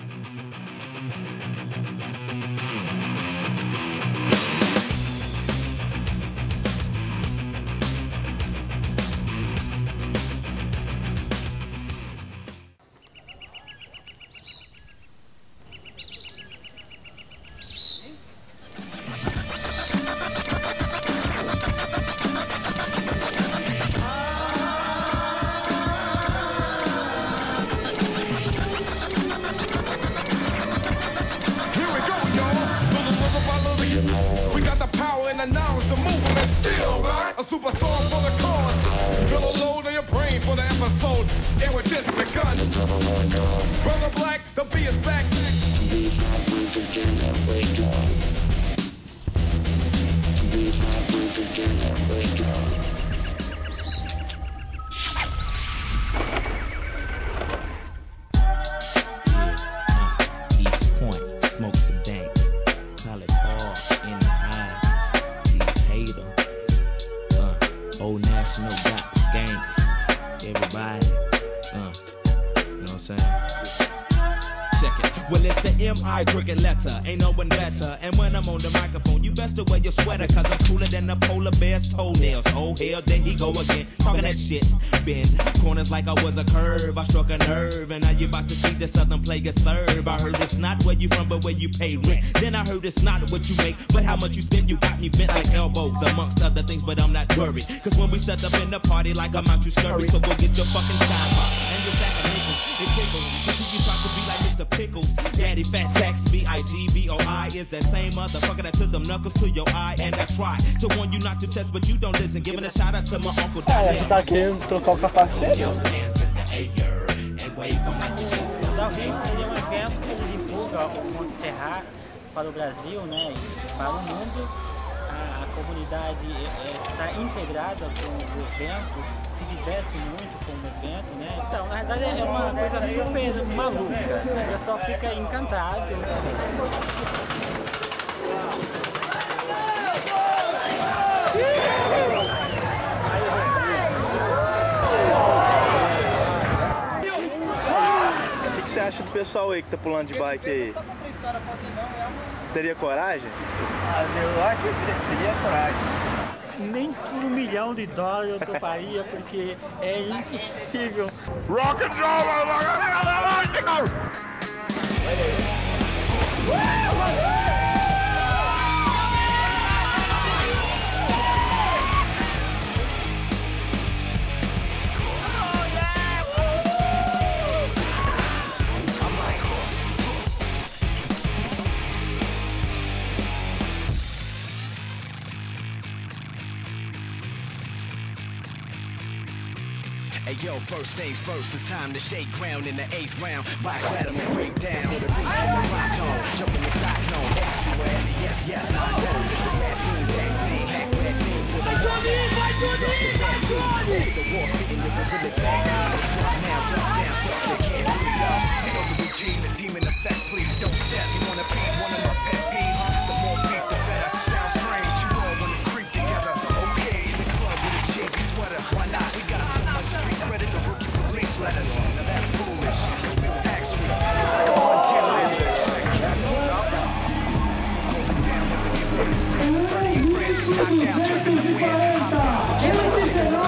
Super song for the cause. Feel a load on your brain for the episode. It was just begun. Brother Black, the beat is back. These happens again every day. These happens again every day. East Point, smoke some dank. Call it Paul in the eye. Deep hater. Old National got the skanks. Everybody, you know what I'm saying? Check it. Well, it's the M.I. cricket letter. Ain't no one better. And when I'm on the microphone, you best to wear your sweater, cause I'm cooler than the polar bear's toenails. Oh, hell, there he go again. Talking that shit. Bend corners like I was a curve. I struck a nerve. And now you about to see the southern player serve. I heard it's not where you from, but where you pay rent. Then I heard it's not what you make, but how much you spend. You got me bent like elbows, amongst other things, but I'm not worried. Cause when we set up in the party, like I'm out, you scurry. So go get your fucking sidebar and your sack of nickels. It tickles to see you try to be like Mr. Pickles. Daddy Fat Sacks, B-I-G-B-O-I is that same motherfucker that took them knuckles to your eye. And I try to warn you not to test, but you don't listen. Giving a shout out to my uncle. A gente tá querendo trocar o capacete. O da Rio é um evento que divulga o Fundo Serrar para o Brasil, né, e para o mundo. A comunidade está integrada com o evento, se diverte muito com o evento, né? Então, na verdade é uma coisa super maluca, né? O pessoal fica encantado. O que você acha do pessoal aí que tá pulando de bike aí? Teria coragem? Eu acho que teria coragem. Nem por $1 milhão eu toparia, porque é impossível. Rock and roll! Hey yo, first things first, it's time to shake ground in the 8th round. Box battle and break down for the beat and the rock tone. Jump in the cyclone, everywhere, yes, I know. The bathroom, backseat, hack that thing for the the wall spitting the gorilla tag team. Drop now, duck down, stuff they can't breathe up. You know the routine, the demon effect, please don't step. You wanna be one of my pet peeves? The more beef, the better. Sounds strange, you all wanna creep together. Okay, in the club with a cheesy sweater, why not? We got so much street credit, the rookie police letters. Now that's foolish. Actually, it's like a 110 holding down with the new 36, 38 branches knocked down, tripping the wind. Hop down, but you know what's in the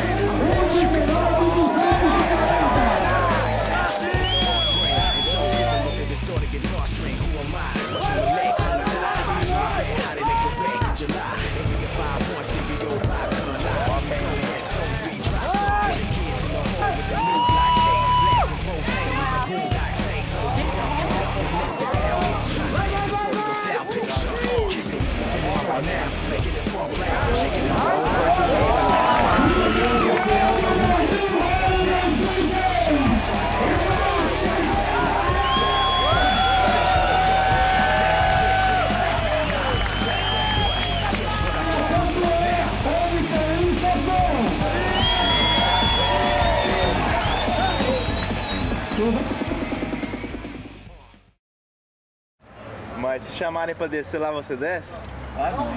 distorted guitar string, who am I? What's your leg? How they make your bed in July? And we get 5-1 stereo live and alive. SOB drops off for the kids in the home with the new black tape. Blasting propane with a boondock say so. Get up, let the sound hit you. The Soto style picture. Keep it on now, making it fall loud, shaking it all over. Mas se chamarem pra descer lá, você desce? Ah, não.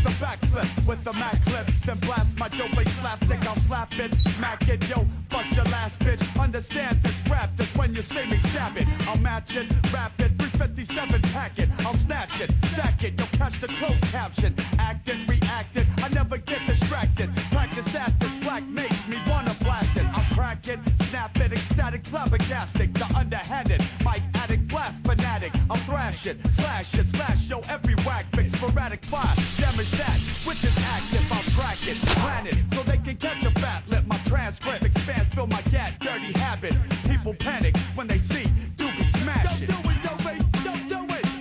the backflip with the Mac clip. Then blast my dope bass slapstick, I'll slap it, smack it, yo, bust your last bitch. Understand this rap, this when you see me stab it. I'll match it, rap it, 357 pack it. I'll snatch it, stack it, you'll catch the closed caption. Act it, react it, I never get distracted. Practice at this black makes me wanna blast it. I'll crack it, snap it, ecstatic, flabbergastic. The underhanded, mic addict, blast fanatic. I'll thrash it, slash yo, every whack, big sporadic fire. Damage that, which is active, I'll crack it, plan it, so they can catch a fat lip. My transcript expands, fill my gat, dirty habit. People panic when they see Doobie smash it. Don't do it, don't do it.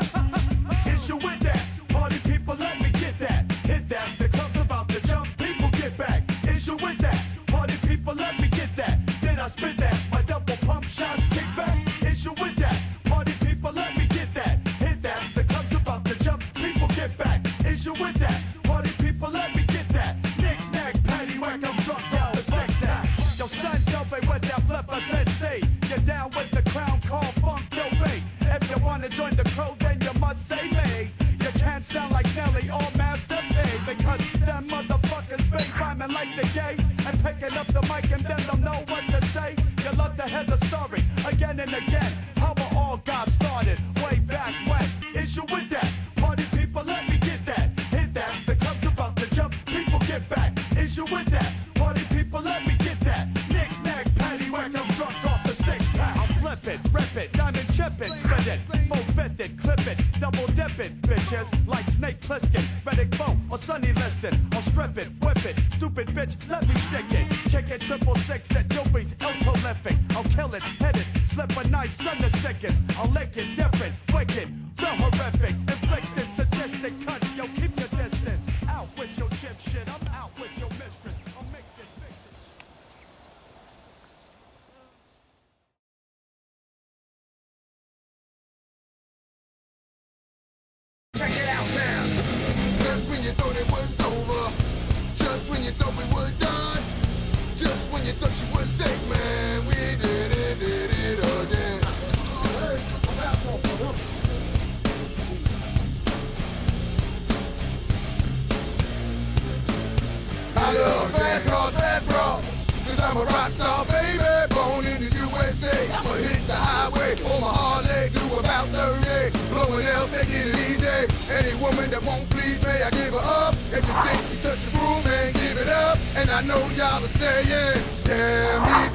Is you with that? Party people, let me get that. Hit that, the club's about to jump, people get back. Is you with that? Party people, let me get that. Did I spit that? My double pump shots kick back. Is you with that? Party people, let me get that. Hit that, the club's about to jump, people get back. Is you with that? Party people, let me get that. Knick-knack, paddywhack, I'm drunk, y'all, the sex that. Yo, son, don't be with that flipper sensei. You're down with the crown called Funk Dope. If you wanna join the crew, then you must say me. You can't sound like Nelly or Master P, because them motherfuckers been rhyming like the gay and picking up the mic and then don't know what to say. You love to hear the story again and again, how it all got started way back when. Is you with that? Party people, let me get that. Hit that, the club's about to jump, people get back. Is you with that? Party people, let me get that. Knick-knack, paddywhack, I'm drunk off the six-pack. I'll flip it, rip it, diamond chip it, split it, full fit it, clip it, double dip it, bitches, like Snake Plissken, Reddick Foe, or Sunny Liston. I'll strip it, whip it, stupid bitch, let me stick it, kick it, 666 at Dopey's, prolific. I'll kill it, hit it, slip a knife, son the sickest. I'll lick it, different, wicked, the horrific, inflicted, sadistic cuts, yo, keep your distance. Out with your chip shit, I'm out with your mistress. I'll mix it, mix it. Check it out now. Just when you thought it was over, just when you thought we were done, just when you thought you were safe, man, we did it again. I love fast cars, cause I'm a rock star, baby, born in the USA. I'ma hit the highway on my Harley, do about 30, blowing L's, taking it easy. Any woman that won't please me, I give her up. If you think you touch a groove, man, give it up. And I know y'all are saying, damn,